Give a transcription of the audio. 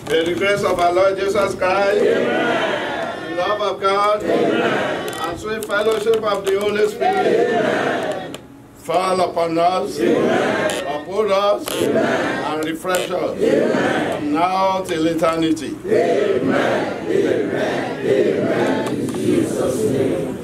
May the grace of our Lord Jesus Christ, the love of God, and sweet fellowship of the Holy Spirit fall upon us, uphold us, and refresh us, from now till eternity. Amen. Amen. Amen. In Jesus' name.